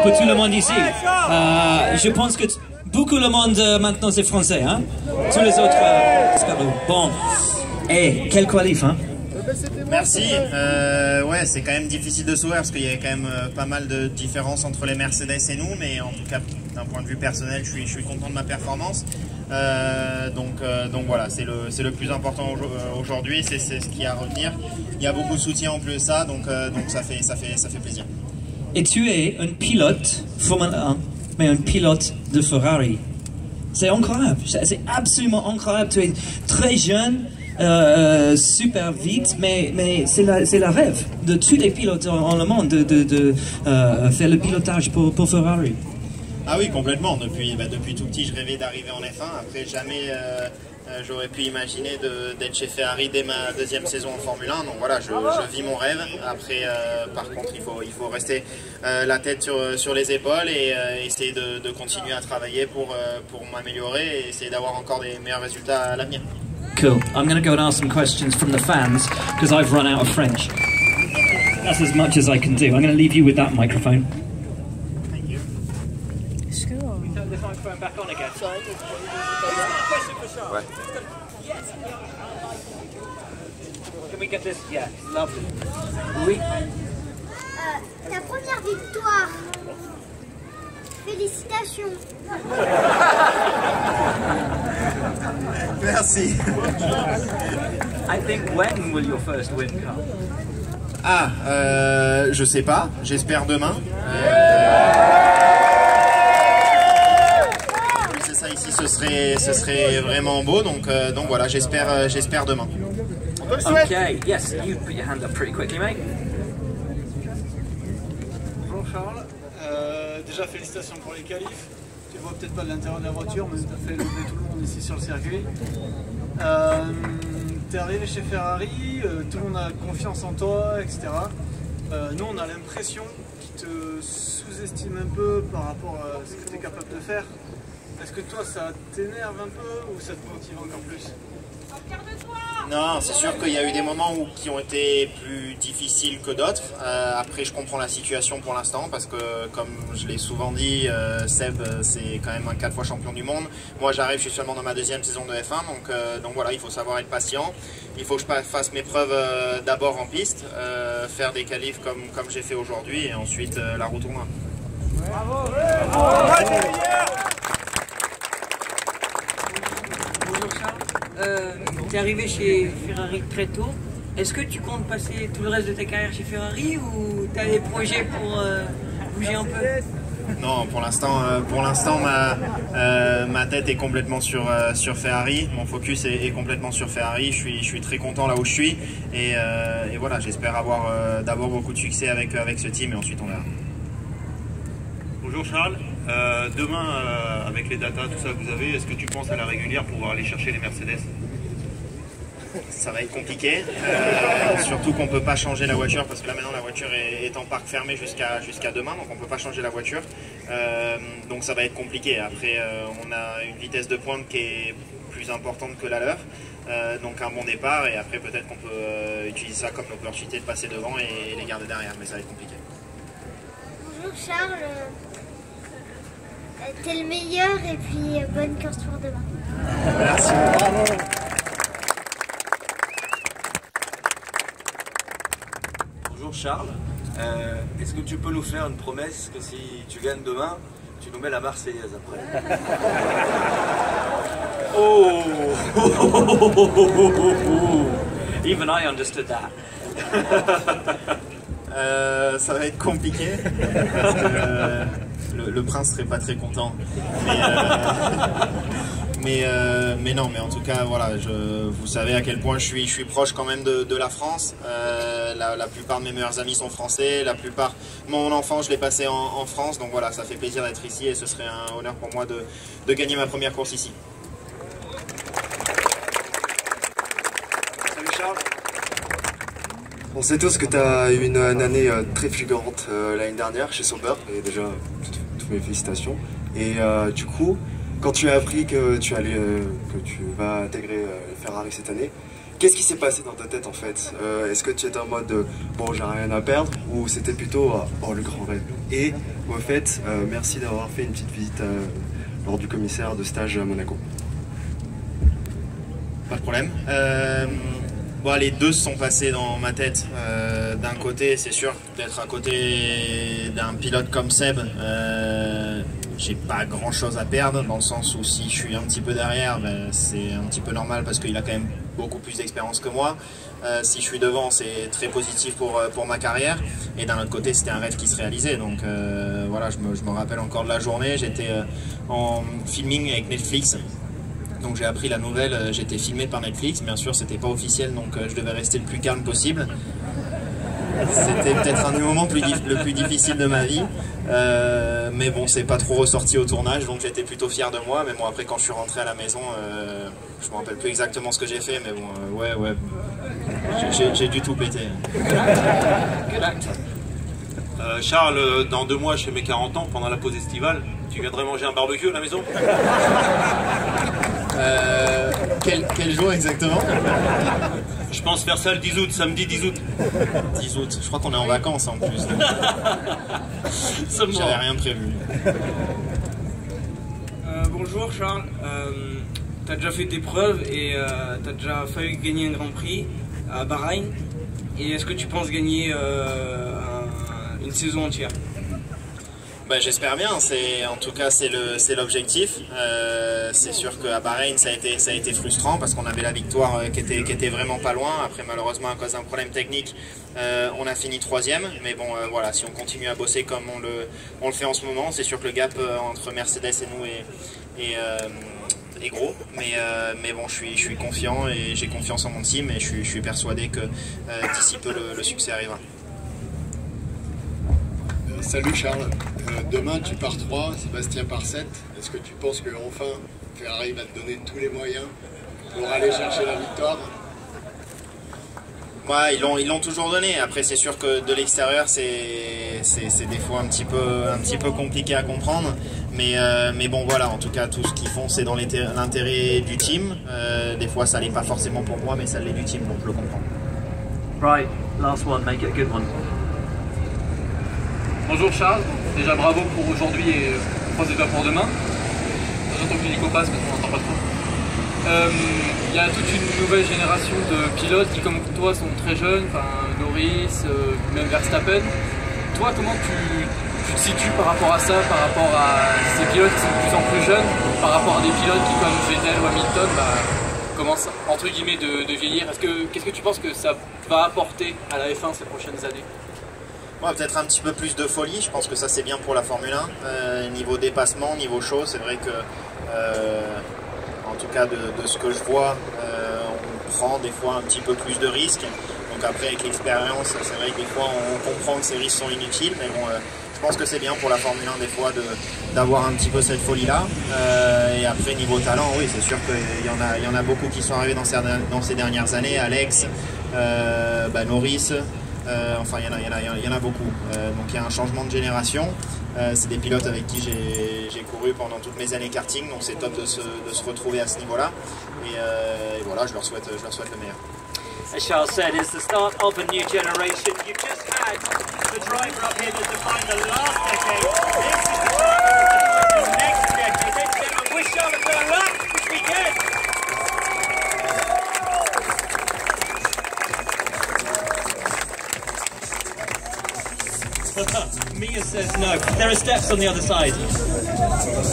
pour tout le monde ici. Je pense que beaucoup le monde maintenant c'est français, hein. Tous les autres, bon. Et quel qualif, hein. Merci. Ouais, c'est quand même difficile de sauver parce qu'il y a quand même pas mal de différences entre les Mercedes et nous, mais en tout cas, d'un point de vue personnel, je suis content de ma performance. Donc voilà, c'est le plus important aujourd'hui, c'est ce qui est à retenir. Il y a beaucoup de soutien en plus de ça, donc ça fait plaisir. Et tu es un pilote Formule 1, mais un pilote de Ferrari. C'est incroyable, c'est absolument incroyable. Tu es très jeune. Super vite, mais c'est la rêve de tous les pilotes en le monde de faire le pilotage pour Ferrari. Ah oui, complètement. Depuis tout petit, je rêvais d'arriver en F1. Après, jamais j'aurais pu imaginer d'être chez Ferrari dès ma deuxième saison en Formule 1. Donc voilà, je vis mon rêve. Après, par contre, il faut rester la tête sur les épaules et essayer de continuer à travailler pour m'améliorer et essayer d'avoir encore des meilleurs résultats à l'avenir. Cool. I'm going to go and ask some questions from the fans because I've run out of French. That's as much as I can do. I'm going to leave you with that microphone. Thank you. Can we turn this microphone back on again? Question for Charles. Yes. Can we get this? Yeah, lovely. Oui. Ta première victoire. Félicitations. Merci. I think when will your first win come? Je sais pas. J'espère demain. C'est ça ici, ce serait vraiment beau. Donc voilà, j'espère demain. Okay. Yes. You put your hand up pretty quickly, mate. Bonjour Charles. Déjà félicitations pour les qualifs. Tu vois peut-être pas de l'intérieur de la voiture, mais tu as fait lever tout le monde ici sur le circuit. Tu es arrivé chez Ferrari, tout le monde a confiance en toi, etc. Nous, on a l'impression qu'ils te sous-estiment un peu par rapport à ce que tu es capable de faire. Est-ce que toi, ça t'énerve un peu ou ça te motive encore plus? Non, c'est sûr qu'il y a eu des moments qui ont été plus difficiles que d'autres. Après, je comprends la situation pour l'instant parce que, comme je l'ai souvent dit, Seb, c'est quand même un 4 fois champion du monde. Moi, j'arrive, je suis seulement dans ma deuxième saison de F1, donc voilà, il faut savoir être patient. Il faut que je fasse mes preuves d'abord en piste, faire des qualifs comme j'ai fait aujourd'hui et ensuite la roue tournera. Bravo! Bonjour Charles, tu es arrivé chez Ferrari très tôt. Est-ce que tu comptes passer tout le reste de ta carrière chez Ferrari ou tu as des projets pour bouger un peu? Non, pour l'instant, ma tête est complètement sur Ferrari. Mon focus est complètement sur Ferrari. Je suis très content là où je suis et voilà, j'espère avoir d'abord beaucoup de succès avec ce team et ensuite on verra. Bonjour Charles, demain avec les datas, tout ça que vous avez, est-ce que tu penses à la régulière pour pouvoir aller chercher les Mercedes? Ça va être compliqué, surtout qu'on ne peut pas changer la voiture parce que là maintenant la voiture est en parc fermé jusqu'à demain, donc on ne peut pas changer la voiture, donc ça va être compliqué. Après on a une vitesse de pointe qui est plus importante que la leur, donc un bon départ et après peut-être qu'on peut utiliser ça comme opportunité de passer devant et les garder derrière, mais ça va être compliqué. Bonjour Charles. T'es le meilleur et puis bonne course pour demain. Merci. Bonjour Charles, est-ce que tu peux nous faire une promesse que si tu gagnes demain, tu nous mets la Marseillaise après? Oh! Even I understood that. Ça va être compliqué parce que le prince serait pas très content. Mais non, mais en tout cas, voilà, vous savez à quel point je suis proche quand même de la France. La plupart de mes meilleurs amis sont français, la plupart, mon enfant, je l'ai passé en France, donc voilà, ça fait plaisir d'être ici et ce serait un honneur pour moi de gagner ma première course ici. Salut Charles. On sait tous que tu as eu une année très fulgurante l'année dernière chez Sauber, et déjà, toutes mes félicitations. Et du coup, quand tu as appris que tu vas intégrer Ferrari cette année, qu'est-ce qui s'est passé dans ta tête en fait? Est-ce que tu étais en mode bon, j'ai rien à perdre, ou c'était plutôt oh, le grand rêve? Et Au fait, merci d'avoir fait une petite visite lors du commissaire de stage à Monaco. Pas de problème. Bon, les deux se sont passés dans ma tête. D'un côté, c'est sûr, d'être à côté d'un pilote comme Seb, j'ai pas grand chose à perdre, dans le sens où si je suis un petit peu derrière, ben, c'est un petit peu normal parce qu'il a quand même beaucoup plus d'expérience que moi. Si je suis devant, c'est très positif pour ma carrière. Et d'un autre côté, c'était un rêve qui se réalisait. Donc voilà, je me rappelle encore de la journée. J'étais en filming avec Netflix. Donc j'ai appris la nouvelle, j'étais filmé par Netflix. Bien sûr, c'était pas officiel, donc je devais rester le plus calme possible. C'était peut-être un des moments le plus difficile de ma vie. Mais bon, c'est pas trop ressorti au tournage, donc j'étais plutôt fier de moi. Mais bon, après, quand je suis rentré à la maison, je me rappelle plus exactement ce que j'ai fait, mais bon, ouais, j'ai dû tout péter. Charles, dans 2 mois, je fais mes 40 ans, pendant la pause estivale, tu viendrais manger un barbecue à la maison? Quel jour exactement? Je pense faire ça le 10 août, samedi 10 août. 10 août, je crois qu'on est en vacances en plus. J'avais rien prévu. Bonjour Charles, t'as déjà fait tes preuves et t'as déjà failli gagner un Grand Prix à Bahreïn. Et est-ce que tu penses gagner une saison entière? Bah, j'espère bien, en tout cas c'est l'objectif. C'est sûr qu'à Bahreïn ça a été frustrant parce qu'on avait la victoire qui était vraiment pas loin. Après malheureusement à cause d'un problème technique on a fini 3e. Mais bon voilà, si on continue à bosser comme on le fait en ce moment, c'est sûr que le gap entre Mercedes et nous est gros. Mais bon, je suis confiant et j'ai confiance en mon team et je suis persuadé que d'ici peu le succès arrivera. Salut Charles, demain tu pars 3, Sébastien part 7. Est-ce que tu penses que enfin Ferrari va te donner tous les moyens pour aller chercher la victoire? Ouais, ils l'ont toujours donné. Après c'est sûr que de l'extérieur c'est des fois un petit peu compliqué à comprendre. Mais bon voilà, en tout cas tout ce qu'ils font c'est dans l'intérêt du team. Des fois ça l'est pas forcément pour moi, mais ça l'est du team, donc je le comprends. Right, last one, make it a good one. Bonjour Charles, déjà bravo pour aujourd'hui et croise les doigts pour demain. J'entends que l'hélico passe mais on n'entend pas trop. Il y a toute une nouvelle génération de pilotes qui comme toi sont très jeunes, enfin Norris, même Verstappen. Toi comment tu te situes par rapport à ça, par rapport à ces pilotes qui sont de plus en plus jeunes, par rapport à des pilotes qui comme Vettel ou Hamilton commencent entre guillemets de vieillir? Qu'est-ce que tu penses que ça va apporter à la F1 ces prochaines années? Ouais, peut-être un petit peu plus de folie, je pense que ça c'est bien pour la Formule 1. Niveau dépassement, niveau show, c'est vrai que, en tout cas de ce que je vois, on prend des fois un petit peu plus de risques. Donc après avec l'expérience, c'est vrai que des fois on comprend que ces risques sont inutiles, mais bon, je pense que c'est bien pour la Formule 1 des fois d'avoir un petit peu cette folie-là. Et après niveau talent, oui c'est sûr qu'il y en a beaucoup qui sont arrivés dans ces dernières années, Alex, Norris. Enfin, il y en a beaucoup. Donc il y a un changement de génération. C'est des pilotes avec qui j'ai couru pendant toutes mes années karting, donc c'est top de se retrouver à ce niveau-là. Et voilà, je leur souhaite le meilleur. As Charles said, it's the start of a new generation. You've just had the driver up here that defined the last decade. This is the driver that defines the next decade. Ladies and gentlemen, wish Charles a good luck this weekend. Mia says no. There are steps on the other side.